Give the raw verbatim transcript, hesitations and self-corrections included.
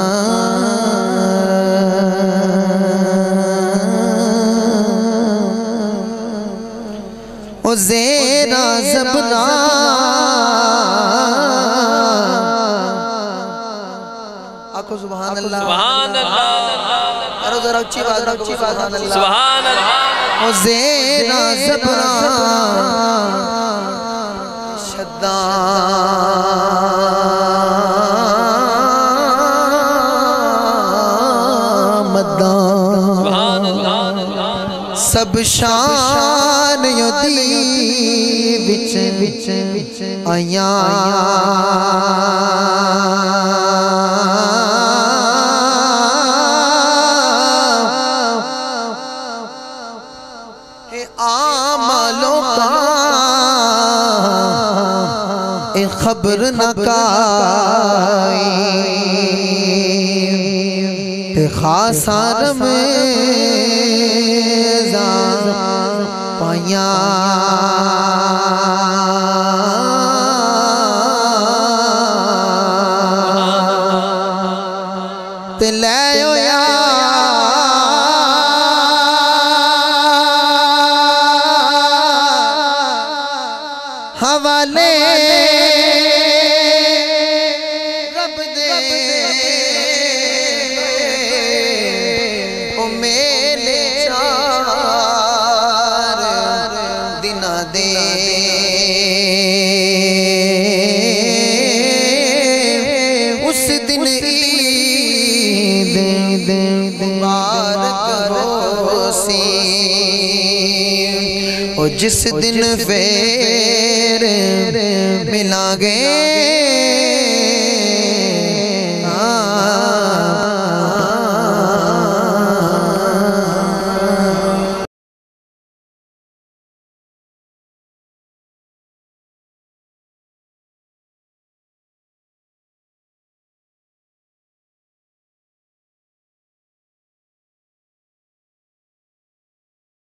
ओ ज़ेरा ज़बना आको सुभान अल्लाह सुभान अल्लाह। अरे जरा अच्छी बात अच्छी बात सुभान अल्लाह। ओ ज़ेरा ज़बना शद्दा मद्दा सुभान अल्लाह। सब शान योदी विच विच विच आया हे आमालों का ए खबर न काई ते खासार में पाया ते ले हवाले रब दे ओ मेले चार दिना दे उस दिन ईद मुबारक होसी ओ जिस दिन फेर मिलांगे